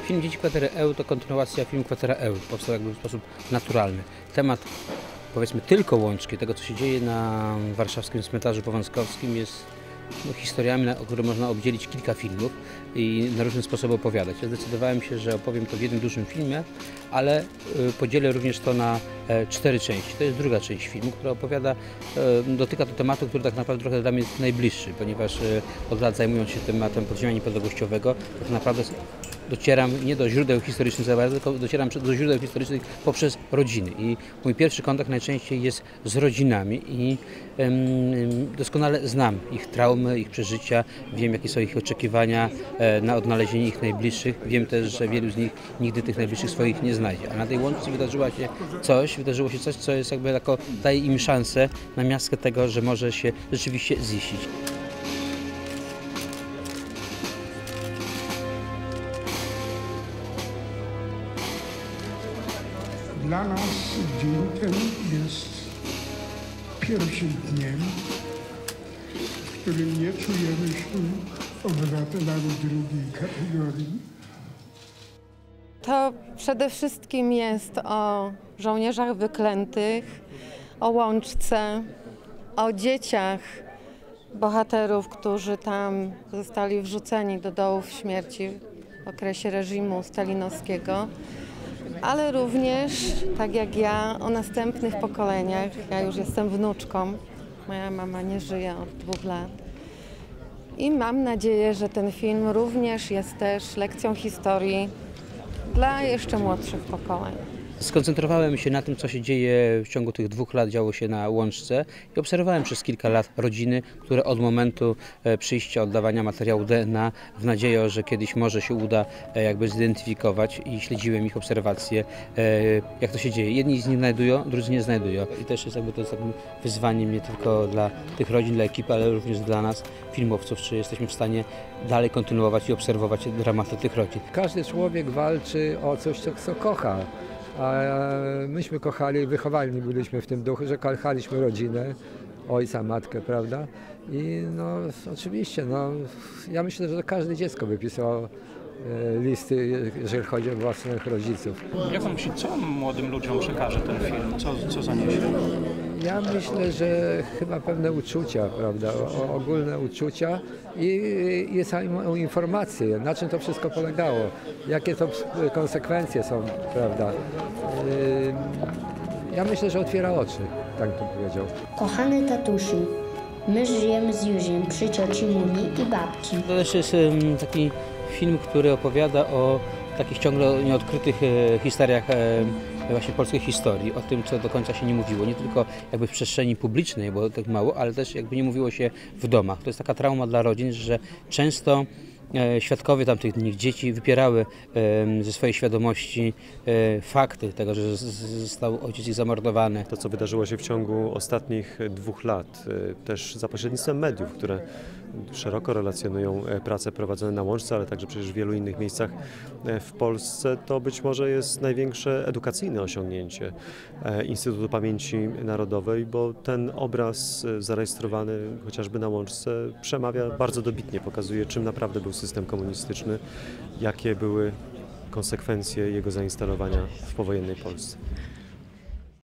Film Dzieci Kwatery EU to kontynuacja filmu Kwatera EU. Powstał jakby w sposób naturalny. Temat, powiedzmy, tylko łączki tego, co się dzieje na warszawskim cmentarzu powązkowskim, jest historiami, o które można obdzielić kilka filmów i na różne sposoby opowiadać. Ja zdecydowałem się, że opowiem to w jednym dużym filmie, ale podzielę również to na 4 części. To jest druga część filmu, która opowiada, dotyka to tematu, który tak naprawdę trochę dla mnie jest najbliższy, ponieważ od lat zajmując się tematem podziemia niepodległościowego, tak naprawdę docieram nie do źródeł historycznych za bardzo, tylko docieram do źródeł historycznych poprzez rodziny. I mój pierwszy kontakt najczęściej jest z rodzinami i doskonale znam ich traumy, ich przeżycia, wiem, jakie są ich oczekiwania na odnalezienie ich najbliższych. Wiem też, że wielu z nich nigdy tych najbliższych swoich nie znajdzie. A na tej łączce wydarzyło się coś, co jest jakby daje im szansę na miastkę tego, że może się rzeczywiście ziścić. Dla nas dzień ten jest pierwszym dniem, w którym nie czujemy się obywatelami drugiej kategorii. To przede wszystkim jest o żołnierzach wyklętych, o Łączce, o dzieciach bohaterów, którzy tam zostali wrzuceni do dołów śmierci w okresie reżimu stalinowskiego, ale również, tak jak ja, o następnych pokoleniach. Ja już jestem wnuczką, moja mama nie żyje od 2 lat. I mam nadzieję, że ten film również jest też lekcją historii dla jeszcze młodszych pokoleń. Skoncentrowałem się na tym, co się dzieje w ciągu tych 2 lat, działo się na Łączce i obserwowałem przez kilka lat rodziny, które od momentu przyjścia, oddawania materiału DNA w nadzieję, że kiedyś może się uda jakby zidentyfikować i śledziłem ich obserwacje, jak to się dzieje. Jedni z nich znajdują, drudzy nie znajdują i też jest to jest takim wyzwaniem nie tylko dla tych rodzin, dla ekipy, ale również dla nas, filmowców, czy jesteśmy w stanie dalej kontynuować i obserwować dramaty tych rodzin. Każdy człowiek walczy o coś, co kocha. A myśmy kochali, wychowani byliśmy w tym duchu, że kochaliśmy rodzinę, ojca, matkę, prawda? I no oczywiście, ja myślę, że każde dziecko by pisało listy, jeżeli chodzi o własnych rodziców. Jak pan myśli, co młodym ludziom przekaże ten film? Co zaniesie? Ja myślę, że chyba pewne uczucia, prawda, ogólne uczucia i samą informację, na czym to wszystko polegało, jakie to konsekwencje są, prawda. Ja myślę, że otwiera oczy, tak bym powiedział. Kochany tatusiu, my żyjemy z Józiem przy cioci Muni i babci. To też jest taki film, który opowiada o takich ciągle nieodkrytych historiach właśnie polskiej historii, o tym, co do końca się nie mówiło, nie tylko jakby w przestrzeni publicznej, bo tak mało, ale też jakby nie mówiło się w domach. To jest taka trauma dla rodzin, że często świadkowie tamtych dni, dzieci wypierały ze swojej świadomości fakty tego, że został ojciec ich zamordowany. To, co wydarzyło się w ciągu ostatnich 2 lat, też za pośrednictwem mediów, które szeroko relacjonują prace prowadzone na Łączce, ale także przecież w wielu innych miejscach w Polsce, to być może jest największe edukacyjne osiągnięcie Instytutu Pamięci Narodowej, bo ten obraz zarejestrowany chociażby na Łączce przemawia bardzo dobitnie, pokazuje, czym naprawdę był system komunistyczny, jakie były konsekwencje jego zainstalowania w powojennej Polsce.